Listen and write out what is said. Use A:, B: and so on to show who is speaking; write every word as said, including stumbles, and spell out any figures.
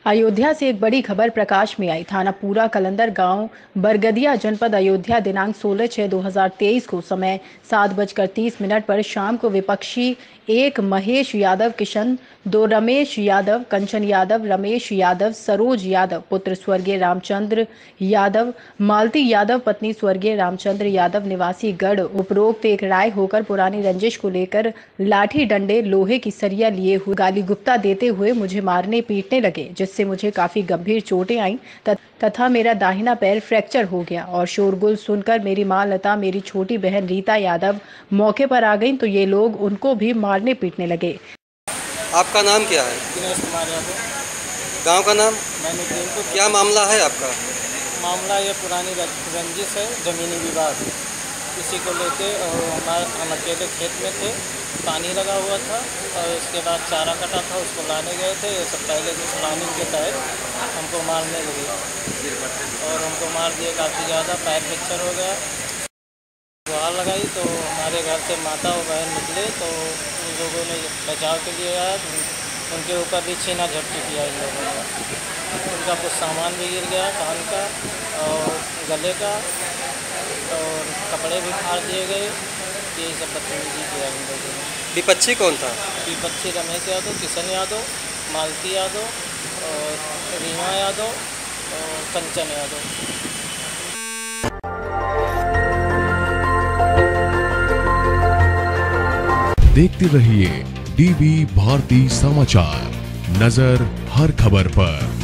A: अयोध्या से एक बड़ी खबर प्रकाश में आई। थाना पूरा कलंदर गांव बरगदिया जनपद अयोध्या दिनांक सोलह छह दो हजार तेईस को समय सात बजकर तीस मिनट पर शाम को विपक्षी एक महेश यादव, किशन दो, रमेश यादव, कंचन यादव, रमेश यादव, सरोज यादव पुत्र स्वर्गीय रामचंद्र यादव, मालती यादव पत्नी स्वर्गीय रामचंद्र यादव निवासी गढ़ उपरोक्त एक राय होकर पुरानी रंजिश को लेकर लाठी डंडे लोहे की सरिया लिए हुए गाली गुप्ता देते हुए मुझे मारने पीटने लगे, जिससे मुझे काफी गंभीर चोटें आईं तथा मेरा दाहिना पैर फ्रैक्चर हो गया। और शोरगुल सुनकर मेरी मां लता, मेरी छोटी बहन रीता यादव मौके पर आ गईं तो ये लोग उनको भी मारने पीटने लगे।
B: आपका नाम क्या है?
C: दिनेश कुमार यादव।
B: गांव का नाम?
C: मैंने
B: क्या मामला है आपका?
C: मामला ये पुरानी रंजिश है, ज़मीनी विवाद, इसी को लेके हमारे हम अकेले खेत में थे, पानी लगा हुआ था और उसके बाद चारा कटा था, उसको लाने गए थे। ये सब पहले से प्लानिंग के तहत हमको मारने लगे और हमको मार दिए काफ़ी ज़्यादा, पैर फ्रैक्चर हो गया। गुहार लगाई तो हमारे घर से माता और बहन निकले तो उन लोगों ने बचाव के लिए आया, उनके ऊपर भी छीना झपटी किया इन लोगों ने। उनका कुछ सामान भी गिर गया, कान का और गले का, और कपड़े भी फाड़ दिए गए। ये सब बदतमीजी किया इन लोगों ने।
B: विपक्षी कौन था?
C: विपक्षी रमेश यादव, किशन यादव, मालती यादव और रीमा यादव और कंचन यादव।
D: देखते रहिए डीवी भारती समाचार, नजर हर खबर पर।